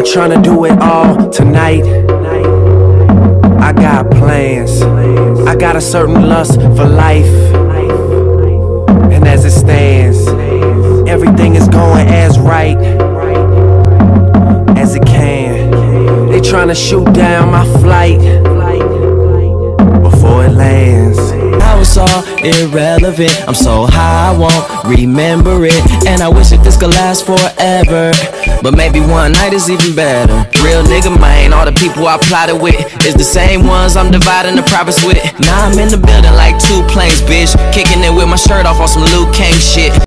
tryna do it all tonight. I got plans, I got a certain lust for life. And as it stands, everything is going as right as it can. They tryna shoot down my flight before it lands. Now it's all irrelevant. I'm so high I won't remember it, and I wish that this could last forever, but maybe one night is even better. Real nigga, man, all the people I plotted with is the same ones I'm dividing the profits with. Now I'm in the building like 2 planes, bitch, kicking it with my shirt off on some Luke King shit.